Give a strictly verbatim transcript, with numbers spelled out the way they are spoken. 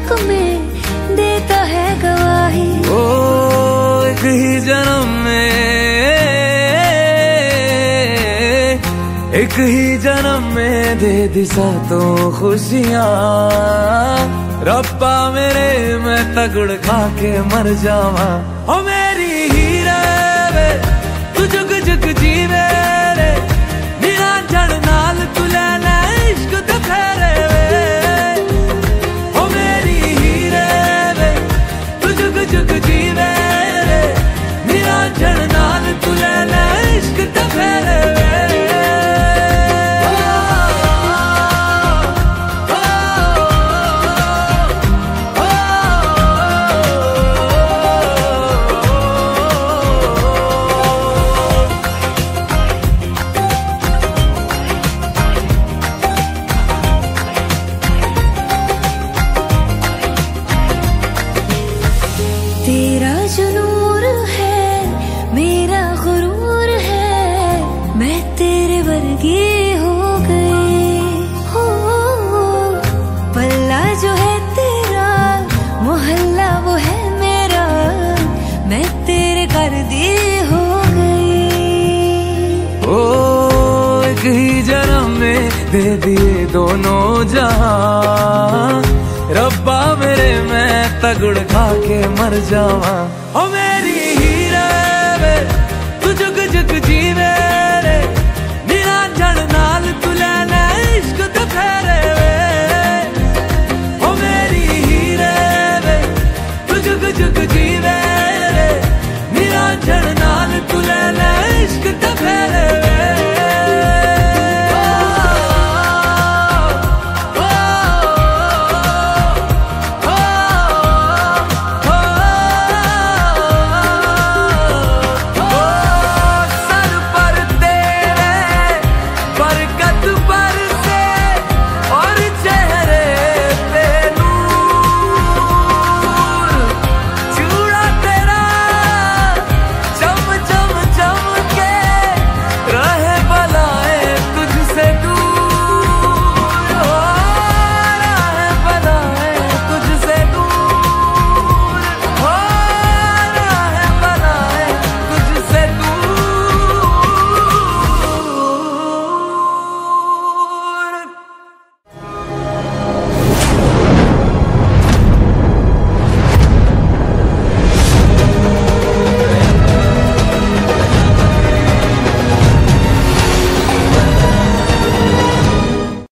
इश्क में देता है गवाही। ओ एक ही जन्म में, एक ही जन्म में दे दी सातों खुशियाँ। रब्बा मेरे मैं तगड़ खा के मर जावा। ओ मेरी हीरे वे तू जुग जुग जीवे रे, नीला जड़ नाल तू लेना इश्क ते फेरे वे। ओ मेरी हीरे वे तू जुग जुग जीवे रे, नीला जड़ नाल तू लेना इश्क ते फेरे वे। तेरा जो नूर है मेरा गुरूर है, मैं तेरे वर्गी हो गई। हो पल्ला जो है तेरा, मोहल्ला वो है मेरा, मैं तेरे कर दी हो गई। ओ एक ही जन्म में दे दिए दोनों जहां। रब्बा मेरे मैं तगड़ खा के मर जावा। ओ